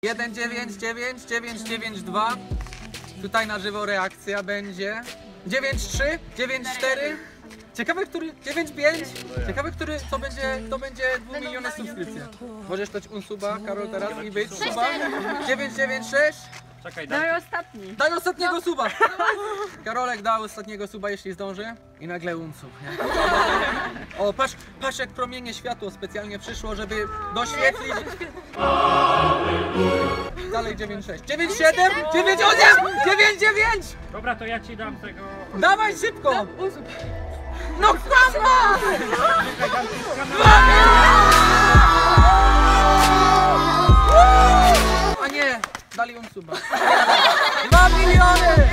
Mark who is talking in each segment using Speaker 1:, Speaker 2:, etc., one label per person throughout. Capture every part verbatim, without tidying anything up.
Speaker 1: jeden dziewięć dziewięć dziewięć dziewięć dwa. Tutaj na żywo reakcja będzie. dziewięć trzy dziewięć cztery. Ciekawe, który. dziewięć pięć. Ciekawe, który. To będzie. To będzie dwumilionowa subskrypcja. Możesz dać unsuba, Karol, teraz i być suba. dziewięć dziewięć sześć.
Speaker 2: Czekaj, daj.
Speaker 3: Daj ostatni.
Speaker 1: Daj ostatniego suba! Karolek dał ostatniego suba, jeśli zdąży. I nagle unsub, nie? O, patrz, patrz jak promienie światło specjalnie przyszło, żeby doświetlić. Dalej dziewięć sześć. dziewięć siedem! dziewięć osiem! dziewięć dziewięć!
Speaker 2: Dobra, to ja ci dam tego...
Speaker 1: Dawaj szybko! No come A nie! Dali unsuba. Dwa miliony!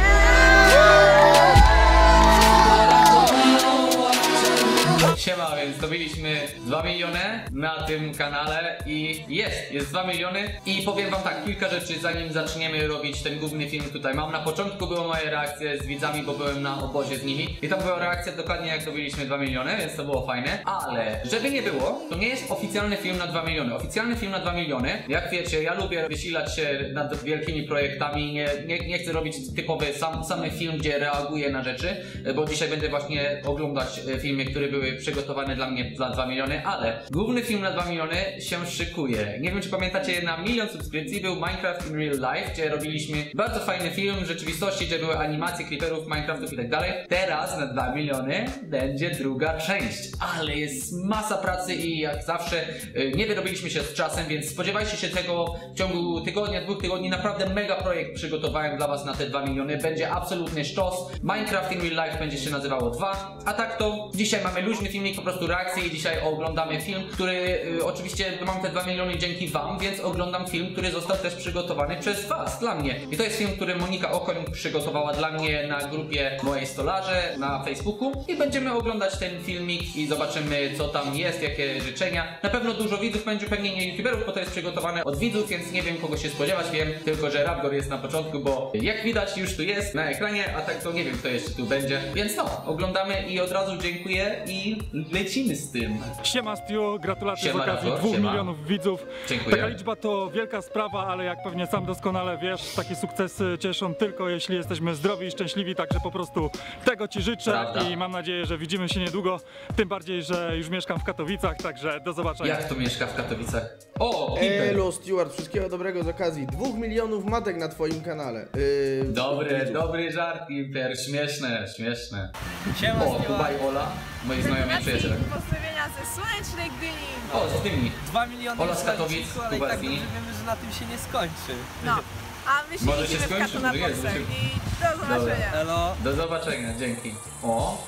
Speaker 4: Siema, więc zdobyliśmy dwa miliony na tym kanale i jest, jest dwa miliony i powiem wam tak, kilka rzeczy zanim zaczniemy robić ten główny film tutaj mam. Na początku były moje reakcje z widzami, bo byłem na obozie z nimi i tam była reakcja dokładnie jak zdobyliśmy dwa miliony, więc to było fajne, ale żeby nie było, to nie jest oficjalny film na dwa miliony. Oficjalny film na dwa miliony, jak wiecie, ja lubię wysilać się nad wielkimi projektami, nie, nie, nie chcę robić typowy sam, samy film, gdzie reaguję na rzeczy, bo dzisiaj będę właśnie oglądać filmy, które były przygotowane dla mnie za dwa miliony, ale główny film na dwa miliony się szykuje. Nie wiem, czy pamiętacie, na milion subskrypcji był Minecraft in Real Life, gdzie robiliśmy bardzo fajny film w rzeczywistości, gdzie były animacje creeperów, Minecraftów i tak dalej. Teraz na dwa miliony będzie druga część, ale jest masa pracy i jak zawsze nie wyrobiliśmy się z czasem, więc spodziewajcie się tego w ciągu tygodnia, dwóch tygodni. Naprawdę mega projekt przygotowałem dla was na te dwa miliony. Będzie absolutny sztos. Minecraft in Real Life będzie się nazywało dwa, a tak to dzisiaj mamy luźny filmik, po prostu reakcje i dzisiaj oglądamy film, który y, oczywiście mam te dwa miliony dzięki wam, więc oglądam film, który został też przygotowany przez was, dla mnie. I to jest film, który Monika Okoń przygotowała dla mnie na grupie Moje Stolarze na Facebooku i będziemy oglądać ten filmik i zobaczymy, co tam jest, jakie życzenia. Na pewno dużo widzów będzie, pewnie nie youtuberów, bo to jest przygotowane od widzów, więc nie wiem, kogo się spodziewać. Wiem tylko, że Rapgor jest na początku, bo jak widać już tu jest na ekranie, a tak to nie wiem, kto jeszcze tu będzie. Więc no, oglądamy i od razu dziękuję i lecimy z tym.
Speaker 2: Siema Stu, gratulacje
Speaker 4: Siema,
Speaker 2: z okazji
Speaker 4: Rapgor,
Speaker 2: dwóch
Speaker 4: siema.
Speaker 2: milionów widzów.
Speaker 4: Dziękuję.
Speaker 2: Taka liczba to wielka sprawa, ale jak pewnie sam doskonale wiesz, takie sukcesy cieszą tylko jeśli jesteśmy zdrowi i szczęśliwi, także po prostu tego ci życzę. Prawda. I mam nadzieję, że widzimy się niedługo, tym bardziej, że już mieszkam w Katowicach, także do zobaczenia.
Speaker 4: Jak to mieszka w Katowicach? O, Hiper.
Speaker 5: Elo Stewart, wszystkiego dobrego z okazji dwóch milionów matek na twoim kanale. Yy,
Speaker 4: Dobry, dobry żart, Hiper, śmieszne, śmieszne.
Speaker 6: Siema,
Speaker 4: O, Kuba i Ola, moi znajomi przyjaciele.
Speaker 3: Pozdrowienia ze słonecznej Gdyni.
Speaker 4: O, z tymi.
Speaker 6: dwa miliony
Speaker 4: Ola z Katowic,
Speaker 6: ale i
Speaker 4: Kuba
Speaker 6: tak
Speaker 4: z
Speaker 6: dobrze
Speaker 4: Wini.
Speaker 6: wiemy, że na tym się nie skończy.
Speaker 3: No, a my się
Speaker 4: Może się
Speaker 3: widzimy w
Speaker 4: skończy,
Speaker 3: Katu na
Speaker 4: może jest,
Speaker 3: Boxer
Speaker 4: może się-
Speaker 3: i do zobaczenia.
Speaker 6: Elo.
Speaker 4: Do zobaczenia, dzięki. O.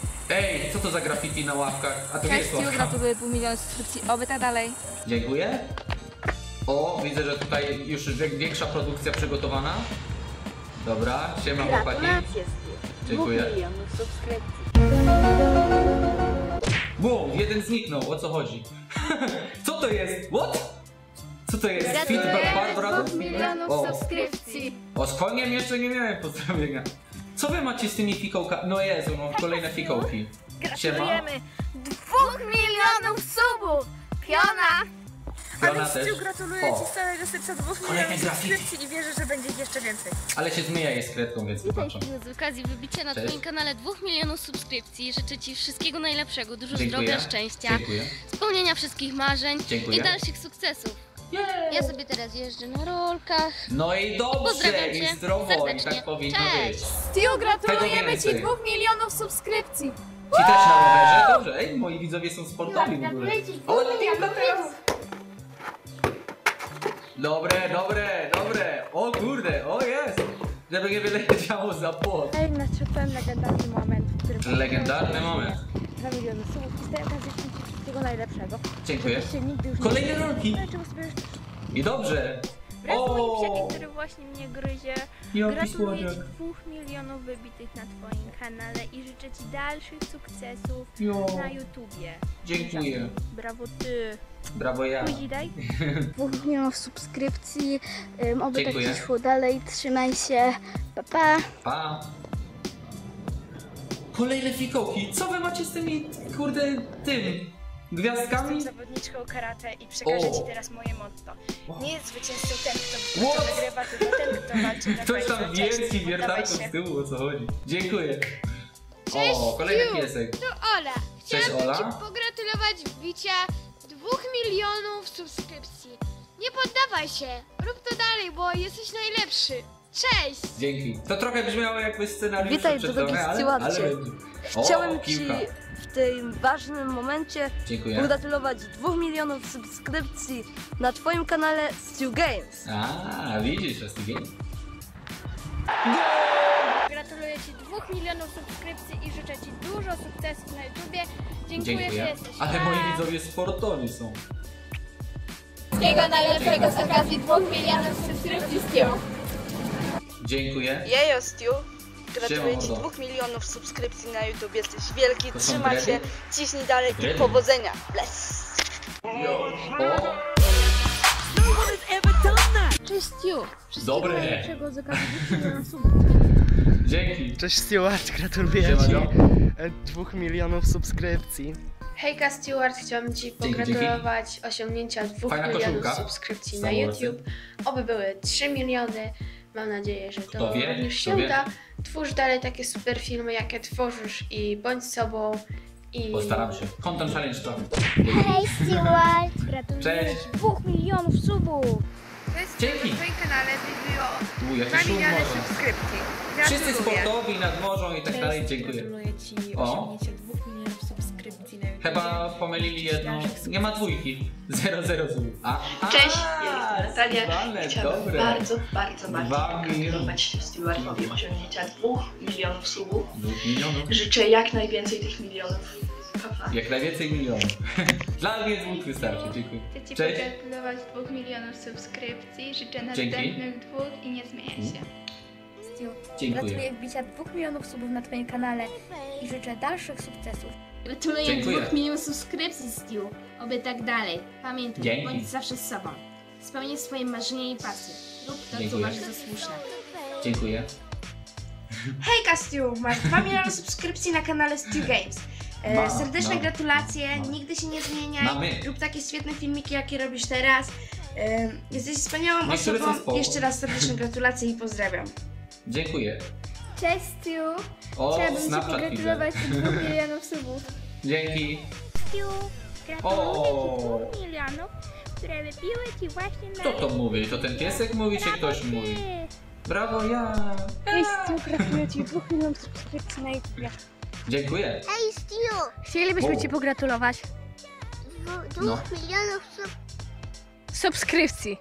Speaker 4: Ej, co to za graffiti na ławkach? A to nie
Speaker 7: Cześć,
Speaker 4: jest
Speaker 7: Stu,
Speaker 4: ławka.
Speaker 7: gratuluję pół miliona subskrypcji, oby tak dalej.
Speaker 4: Dziękuję. O, widzę, że tutaj już wie- większa produkcja przygotowana. Dobra, siema chłopaki. Dziękuję. Wow, jeden zniknął, o co chodzi? Co to jest? What? Co to jest? Fit Barbara?
Speaker 7: milionów
Speaker 4: O.
Speaker 7: subskrypcji.
Speaker 4: O, z koniem jeszcze nie miałem pozdrowienia. Co wy macie z tymi fikołkami? No Jezu, no kolejne fikołki. Siema.
Speaker 7: Gratulujemy dwóch milionów subów. Piona.
Speaker 4: Fiona
Speaker 3: Ale
Speaker 4: też.
Speaker 3: Stu, gratuluję
Speaker 4: O,
Speaker 3: ci z całego serca dwóch
Speaker 4: Kolejne
Speaker 3: milionów
Speaker 4: graffiti.
Speaker 3: subskrypcji i wierzę, że będzie ich jeszcze więcej.
Speaker 4: ale się zmyja jej z kredką, więc
Speaker 8: Witaj
Speaker 4: wybaczam.
Speaker 8: Stu, z okazji wybicia na
Speaker 4: Cześć.
Speaker 8: Twoim kanale dwóch milionów subskrypcji. Życzę Ci wszystkiego najlepszego, dużo
Speaker 4: Dziękuję.
Speaker 8: zdrowia, szczęścia,
Speaker 4: Dziękuję.
Speaker 8: spełnienia wszystkich marzeń
Speaker 4: Dziękuję.
Speaker 8: i dalszych sukcesów. Ja sobie teraz jeżdżę na rolkach.
Speaker 4: No i dobrze,
Speaker 8: Pozdrawiam
Speaker 4: i
Speaker 8: cię
Speaker 4: zdrowo, i
Speaker 8: serdecznie.
Speaker 4: tak powinno
Speaker 8: Cześć.
Speaker 4: być.
Speaker 7: Stu,
Speaker 4: gratulujemy ci dwóch
Speaker 7: milionów subskrypcji.
Speaker 4: Ci też na rowerze? Dobrze, ej, moi widzowie są sportowi w ogóle. O, tylko teraz. Dobre, dobre, dobre. O kurde, o jest. Żeby nie wyleciało za płot.
Speaker 3: Ej, nadszedł legendarny moment, w którym...
Speaker 4: Legendarny moment.
Speaker 3: dwa miliony subów i z tej okazji życzę ci wszystkiego najlepszego.
Speaker 4: Dziękuję.
Speaker 3: Żebyś się nigdy już nie...
Speaker 4: Kolejne rolki.
Speaker 3: Czego sobie już...
Speaker 4: I dobrze.
Speaker 3: Wraz z moim
Speaker 4: O.
Speaker 3: psiakiem, który właśnie mnie gryzie,
Speaker 4: Jaki
Speaker 3: gratuluję ci
Speaker 4: słodziak.
Speaker 3: dwóch milionów wybitych na twoim kanale i życzę ci dalszych sukcesów
Speaker 4: Jo.
Speaker 3: na YouTubie.
Speaker 4: Dziękuję.
Speaker 3: Brawo ty.
Speaker 4: Brawo ja.
Speaker 3: Pójdź daj.
Speaker 7: Dwóch milionów subskrypcji, um, oby
Speaker 4: Dziękuję.
Speaker 7: tak szło dalej, trzymaj się, pa pa.
Speaker 4: Pa. Kolejne fikołki. Co wy macie z tymi, kurde, tym? Gwiazdkami?
Speaker 3: Jestem zawodniczką karate i przekażę
Speaker 4: O.
Speaker 3: ci teraz moje motto. Nie jest zwycięzcą ten, kto
Speaker 4: What?
Speaker 3: wygrywa, tylko ten, kto walczy na
Speaker 4: Ktoś
Speaker 3: końcu.
Speaker 4: tam
Speaker 3: Cześć,
Speaker 4: wierci
Speaker 3: poddawaj
Speaker 4: wiertarką
Speaker 3: się.
Speaker 4: z tyłu, o co chodzi. Dziękuję.
Speaker 8: Cześć,
Speaker 4: O, kolejny
Speaker 8: Stu.
Speaker 4: piesek.
Speaker 8: To Ola.
Speaker 4: Cześć,
Speaker 8: Chciałabym
Speaker 4: Ola.
Speaker 8: Ci pogratulować wbicia dwóch milionów subskrypcji. Nie poddawaj się. Rób to dalej, bo jesteś najlepszy. Cześć!
Speaker 4: Dzięki. To trochę brzmiało jakby scenariusz
Speaker 6: Witaj,
Speaker 4: przedstawiony,
Speaker 6: drogi
Speaker 4: ale,
Speaker 6: Stewarcie.
Speaker 4: ale będzie. O,
Speaker 6: Chciałem Ci
Speaker 4: piłka.
Speaker 6: w tym ważnym momencie
Speaker 4: Dziękuję.
Speaker 6: pogratulować dwóch milionów subskrypcji na Twoim kanale Stu Games.
Speaker 4: A, widzisz, jest game.
Speaker 3: Gratuluję Ci dwóch milionów subskrypcji i życzę Ci dużo sukcesów na YouTubie. Dziękuję, że
Speaker 4: Dziękuję.
Speaker 3: jesteś.
Speaker 4: Ale
Speaker 3: Pa!
Speaker 4: moi widzowie sportowi są.
Speaker 8: Wszystkiego najlepszego z okazji dwóch milionów subskrypcji z tyłu.
Speaker 4: Dziękuję.
Speaker 6: Jejo Stu, gratuluję Ci
Speaker 4: Siema,
Speaker 6: dwóch milionów subskrypcji na YouTube. Jesteś wielki,
Speaker 4: To są
Speaker 6: trzymaj
Speaker 4: dredy?
Speaker 6: się, ciśnij dalej
Speaker 4: Dredy?
Speaker 6: i powodzenia. Bless!
Speaker 4: Jo. O,
Speaker 8: Cześć, Stu.
Speaker 4: dobre.
Speaker 3: Najlepszego z okazji dwóch milionów subów.
Speaker 4: Dzięki.
Speaker 9: Cześć Stewart, gratuluję
Speaker 4: Siema,
Speaker 9: Ci
Speaker 4: John.
Speaker 9: e, dwóch milionów subskrypcji.
Speaker 10: Hejka Stewart, chciałabym Ci
Speaker 4: Dzięki,
Speaker 10: pogratulować osiągnięcia dwóch
Speaker 4: Fajna
Speaker 10: milionów
Speaker 4: koszulka.
Speaker 10: subskrypcji na
Speaker 4: Samoloty.
Speaker 10: YouTube. Oby były trzy miliony. Mam nadzieję, że to
Speaker 4: Kto wie,
Speaker 10: również
Speaker 4: kto
Speaker 10: się
Speaker 4: wie.
Speaker 10: uda. Twórz dalej takie super filmy, jakie tworzysz i bądź sobą. I
Speaker 4: Postaram się. Content challenge to.
Speaker 7: Hej Stewart! Gratuluję
Speaker 4: Cześć.
Speaker 7: Ci dwóch milionów subów!
Speaker 4: Dzięki.
Speaker 10: Na Twoim kanale wybiło
Speaker 4: U, jaki
Speaker 10: dwa
Speaker 4: szum
Speaker 10: miliony
Speaker 4: morza.
Speaker 10: subskrypcji.
Speaker 4: Wszyscy sportowi, nad morzą i tak dalej, dziękuję.
Speaker 10: Gratuluję Ci
Speaker 4: O.
Speaker 10: osiągnięcia dwóch milionów subskrypcji na YouTube.
Speaker 4: Chyba pomylili jedno. Nie ma dwójki. Zero, zero złów. A, a,
Speaker 10: Cześć, jestem Natalia.
Speaker 4: Zwane,
Speaker 10: Chciałabym
Speaker 4: dobre.
Speaker 10: bardzo, bardzo, bardzo
Speaker 4: Dwa
Speaker 10: pogratulować Stewartowi osiągnięcia dwóch milionów subów.
Speaker 4: Dwóch milionów.
Speaker 10: Życzę jak najwięcej tych milionów. Pa, pa.
Speaker 4: Jak najwięcej milionów. Dla mnie dwóch wystarczy, dziękuję.
Speaker 3: Chcę Ci
Speaker 4: Cześć.
Speaker 3: pogratulować dwóch milionów subskrypcji. Życzę
Speaker 4: Dzięki.
Speaker 3: następnych dwóch i nie zmieniaj się. Stu,
Speaker 4: Dziękuję.
Speaker 3: gratuluję wbicia dwóch milionów subów na Twoim kanale i życzę dalszych sukcesów.
Speaker 8: Gratuluję
Speaker 4: Dziękuję.
Speaker 8: dwóch milionów subskrypcji, Stu. Oby tak dalej. Pamiętaj,
Speaker 4: Dzięki.
Speaker 8: bądź zawsze z sobą. Spełnij swoje marzenia i pasje. Rób to, co
Speaker 4: Dziękuję.
Speaker 8: uważasz za słuszne.
Speaker 4: Dziękuję.
Speaker 11: Hejka Stu, masz dwa miliony subskrypcji na kanale Stu Games. E,
Speaker 4: Ma,
Speaker 11: serdeczne
Speaker 4: ma,
Speaker 11: gratulacje,
Speaker 4: ma.
Speaker 11: nigdy się nie zmieniaj,
Speaker 4: Mamy.
Speaker 11: rób takie świetne filmiki, jakie robisz teraz. E, jesteś wspaniałą
Speaker 4: Niektóre są
Speaker 11: osobą,
Speaker 4: spoko.
Speaker 11: jeszcze raz serdeczne gratulacje i pozdrawiam.
Speaker 4: Dziękuję.
Speaker 3: Cześć Stu!
Speaker 4: O,
Speaker 3: Chciałabym Ci
Speaker 4: Snapchat widzę.
Speaker 3: pogratulować dwóch milionów subów.
Speaker 4: Dzięki.
Speaker 3: Stu, gratuluję
Speaker 4: O.
Speaker 3: Ci dwóch milionów, które wybiły Ci właśnie na...
Speaker 4: Kto to mówi? To ten piesek mówi, czy ktoś mówi? Brawo, ja.
Speaker 3: Cześć Stu, gratuluję Ci dwóch milionów subskrypcji na YouTube.
Speaker 4: Dziękuję.
Speaker 7: Hej Stu!
Speaker 3: Chcielibyśmy
Speaker 4: O.
Speaker 3: Ci pogratulować
Speaker 7: Dwu- Dwóch
Speaker 4: No.
Speaker 7: milionów sub...
Speaker 3: subskrypcji.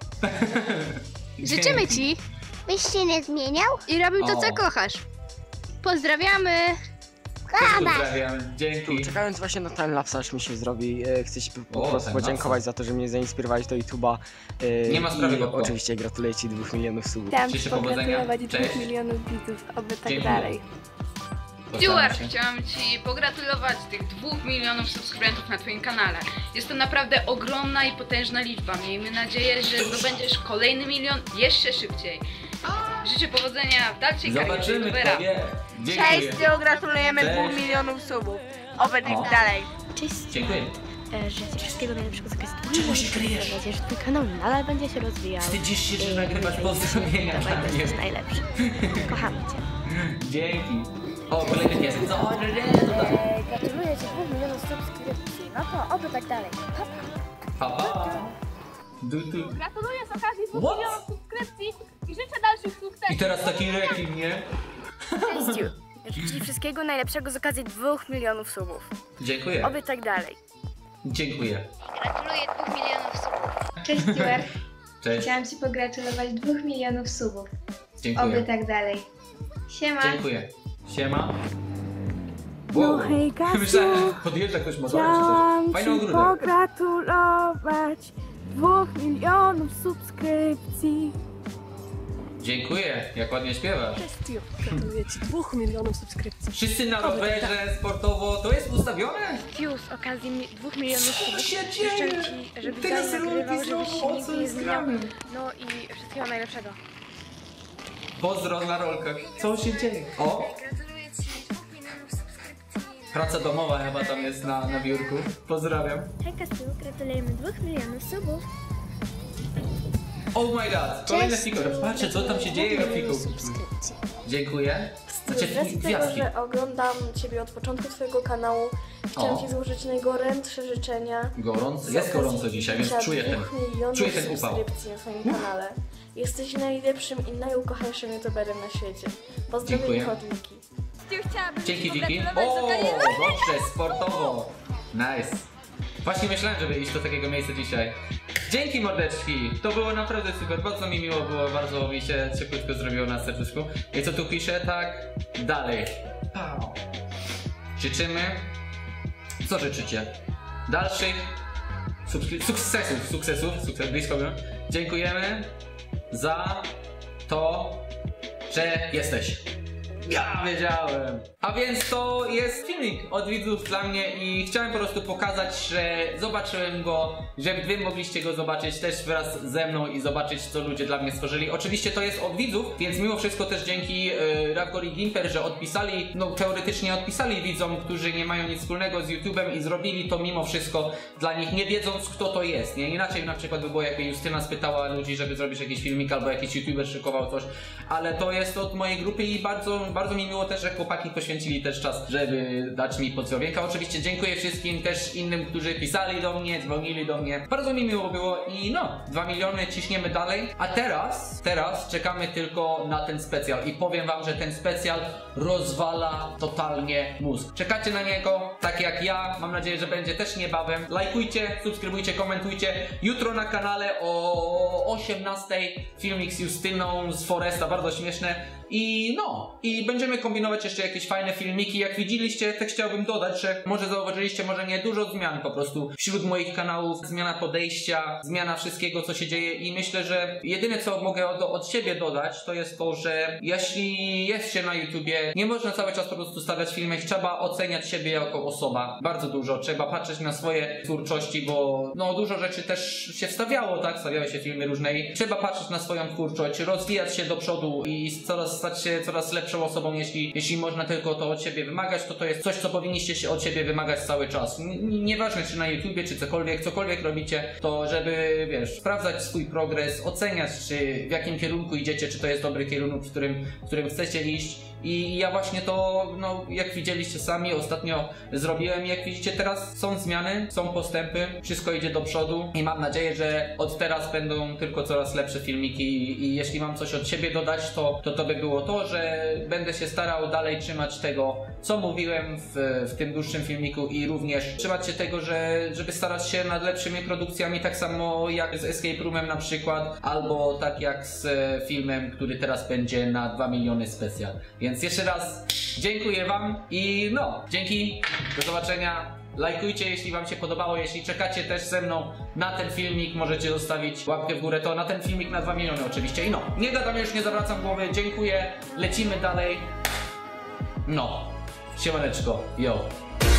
Speaker 3: Życzymy Ci
Speaker 7: Byś się nie zmieniał?
Speaker 3: i robił to,
Speaker 4: O.
Speaker 3: co kochasz. Pozdrawiamy!
Speaker 4: Też pozdrawiam. Dzięki.
Speaker 9: Czekając właśnie na timelapse, aż mi się zrobi, e, chcę Ci po, po
Speaker 4: O,
Speaker 9: prostu
Speaker 4: timelapse.
Speaker 9: podziękować za to, że mnie zainspirowałeś do YouTube'a. e,
Speaker 4: Nie ma sprawy,
Speaker 9: I
Speaker 4: Gotko.
Speaker 9: oczywiście gratuluję Ci dwóch milionów subów.
Speaker 3: Chciałam
Speaker 4: Życzę
Speaker 3: Ci
Speaker 4: powodzenia.
Speaker 3: pogratulować
Speaker 4: Cześć.
Speaker 3: dwóch milionów widzów, oby tak
Speaker 4: Dziękuję.
Speaker 3: dalej.
Speaker 4: Postaram
Speaker 12: Stewart,
Speaker 4: się.
Speaker 12: chciałam Ci pogratulować tych dwóch milionów subskrybentów na Twoim kanale. Jest to naprawdę ogromna i potężna liczba. Miejmy nadzieję, że zdobędziesz kolejny milion jeszcze szybciej. Życzę powodzenia w dalszej karierze
Speaker 4: Zobaczymy,
Speaker 12: youtubera.
Speaker 4: kto wie.
Speaker 11: Cześć
Speaker 4: Dziękuję.
Speaker 11: Stu, gratulujemy
Speaker 4: Cześć.
Speaker 11: dwóch milionów subów. Oby tak
Speaker 4: O.
Speaker 11: dalej.
Speaker 3: Cześć,
Speaker 4: Dziękuję.
Speaker 3: e, życzę wszystkiego najlepszego z okazji dwóch milionów subów. Mam nadzieję, że Twój kanał nadal będzie się rozwijał.
Speaker 4: Wstydzisz się, że
Speaker 3: I
Speaker 4: nagrywasz pozdrowienia
Speaker 3: dawaj,
Speaker 4: dla
Speaker 3: bo
Speaker 4: mnie.
Speaker 3: jesteś najlepszy. Kochamy Cię.
Speaker 4: Dzięki. O, kolejny piesek. Co? Nie, nie, tutaj.
Speaker 3: E, gratuluję Ci dwóch milionów subskrypcji. No to oby tak dalej. Pa, pa.
Speaker 4: Pa, pa. Du, du.
Speaker 3: Gratuluję z okazji dwóch
Speaker 4: What?
Speaker 3: milionów subskrypcji i życzę dalszych sukcesów.
Speaker 4: I teraz taki rekin, nie?
Speaker 3: Cześć Stu. Życzę Ci wszystkiego najlepszego z okazji dwóch milionów subów.
Speaker 4: Dziękuję.
Speaker 3: Oby tak dalej.
Speaker 4: Dziękuję.
Speaker 8: Gratuluję dwóch milionów subów.
Speaker 10: Cześć Stewart,
Speaker 4: Cześć.
Speaker 10: chciałam Ci pogratulować dwóch milionów subów. Oby
Speaker 4: Dziękuję.
Speaker 10: tak dalej. Siema.
Speaker 4: Dziękuję. Siema.
Speaker 3: No hejka,
Speaker 4: Myślałem, że podjeżdża ktoś motorem czy
Speaker 3: chciałam
Speaker 4: coś. Fajny
Speaker 3: Ci
Speaker 4: ogródek.
Speaker 3: pogratulować dwóch milionów subskrypcji.
Speaker 4: Dziękuję, jak ładnie śpiewasz.
Speaker 6: Stu, gratuluję Ci dwóch milionów subskrypcji.
Speaker 4: Wszyscy na rowerze, sportowo, to jest ustawione?
Speaker 3: Stu, z okazji mi- dwóch milionów subów
Speaker 4: się
Speaker 3: życzę
Speaker 4: dzieje?
Speaker 3: Ci, żebyś
Speaker 4: Teraz
Speaker 3: dalej nagrywał,
Speaker 4: rolki
Speaker 3: żebyś
Speaker 4: znowu,
Speaker 3: się
Speaker 4: o
Speaker 3: nigdy
Speaker 4: co
Speaker 3: nie
Speaker 4: jest
Speaker 3: zmieniał.
Speaker 4: grane?
Speaker 3: No i wszystkiego najlepszego.
Speaker 4: Pozdro na rolkach. Co się dzieje? O!
Speaker 3: Gratuluję Ci dwóch milionów subskrypcji.
Speaker 4: Praca domowa chyba tam jest na, na biurku. Pozdrawiam.
Speaker 3: Hejka Stu, gratulujemy dwóch milionów subów.
Speaker 4: Oh my god, kolejny fikor. Patrzcie, co tam się dzieje, Rafiku. Dziękuję.
Speaker 6: Z racji tego, że oglądam Ciebie od początku Twojego kanału, chciałam Ci złożyć najgorętsze życzenia.
Speaker 4: Gorąco? Jest gorąco dzisiaj, więc czuję ten, czuję ten upał.
Speaker 6: Subskrypcji na Twoim kanale. Jesteś najlepszym i najukochańszym youtuberem na świecie. Pozdrawiam chodniki.
Speaker 4: Dzięki, Wiki. O, dobrze, sportowo. Nice. Właśnie myślałem, żeby iść do takiego miejsca dzisiaj. Dzięki, mordeczki. To było naprawdę super. Bardzo mi miło było, bardzo mi się cieplutko zrobiło na serduszku. I co tu pisze? Tak, dalej. Pow. Życzymy... Co życzycie? Dalszych sukcesów, sukcesów, sukces, blisko było. Dziękujemy za to, że jesteś. Ja wiedziałem. A więc to jest filmik od widzów dla mnie i chciałem po prostu pokazać, że zobaczyłem go, żeby wy mogliście go zobaczyć też wraz ze mną i zobaczyć, co ludzie dla mnie stworzyli. Oczywiście to jest od widzów, więc mimo wszystko też dzięki yy, Rawgor i Gimper, że odpisali, no teoretycznie odpisali widzom, którzy nie mają nic wspólnego z YouTube'em i zrobili to mimo wszystko dla nich, nie wiedząc, kto to jest, nie? Inaczej na przykład by było, jakby Justyna spytała ludzi, żeby zrobić jakiś filmik albo jakiś YouTuber szykował coś, ale to jest od mojej grupy i bardzo, bardzo mi miło też, że chłopaki poświęcili też czas, żeby dać mi pozdrowienka. Oczywiście dziękuję wszystkim też innym, którzy pisali do mnie, dzwonili do mnie. Bardzo mi miło było i no, dwa miliony, ciśniemy dalej. A teraz, teraz czekamy tylko na ten specjal i powiem wam, że ten specjal rozwala totalnie mózg. Czekacie na niego, tak jak ja, mam nadzieję, że będzie też niebawem. Lajkujcie, subskrybujcie, komentujcie. Jutro na kanale o osiemnastej filmik z Justyną z Foresta, bardzo śmieszne. I no, i będziemy kombinować jeszcze jakieś fajne filmiki. Jak widzieliście, to chciałbym dodać, że może zauważyliście, może nie, dużo zmian po prostu wśród moich kanałów, zmiana podejścia, zmiana wszystkiego, co się dzieje i myślę, że jedyne, co mogę od, od siebie dodać, to jest to, że jeśli jest się na YouTubie, nie można cały czas po prostu stawiać filmy, trzeba oceniać siebie jako osoba, bardzo dużo, trzeba patrzeć na swoje twórczości, bo no dużo rzeczy też się wstawiało, tak, stawiały się filmy różne i trzeba patrzeć na swoją twórczość, rozwijać się do przodu i coraz stać się coraz lepszą osobą, jeśli, jeśli można tylko to od siebie wymagać, to to jest coś, co powinniście się od siebie wymagać cały czas. N nieważne czy na YouTubie, czy cokolwiek, cokolwiek robicie, to żeby, wiesz, sprawdzać swój progres, oceniać, czy w jakim kierunku idziecie, czy to jest dobry kierunek, w którym, w którym chcecie iść. I ja właśnie to, no, jak widzieliście sami, ostatnio zrobiłem. Jak widzicie, teraz są zmiany, są postępy, wszystko idzie do przodu i mam nadzieję, że od teraz będą tylko coraz lepsze filmiki i, i jeśli mam coś od siebie dodać, to, to to by było to, że będę się starał dalej trzymać tego, co mówiłem w, w tym dłuższym filmiku i również trzymać się tego, że, żeby starać się nad lepszymi produkcjami, tak samo jak z Escape Roomem na przykład, albo tak jak z filmem, który teraz będzie na dwa miliony specjal. Więc jeszcze raz dziękuję wam i no, dzięki, do zobaczenia, lajkujcie jeśli wam się podobało, jeśli czekacie też ze mną na ten filmik, możecie zostawić łapkę w górę, to na ten filmik na dwa miliony oczywiście i no, nie gadam już, nie zawracam głowy, dziękuję, lecimy dalej, no, siemaneczko, yo.